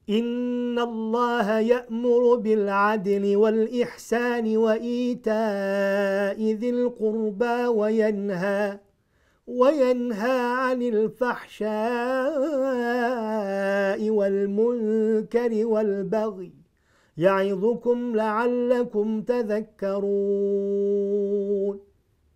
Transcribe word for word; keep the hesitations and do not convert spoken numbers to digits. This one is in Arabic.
إن الله يأمر بالعدل والإحسان وإيتاء ذي القربى وينهى وينهى عن الفحشاء والمنكر والبغي يعظكم لعلكم تذكرون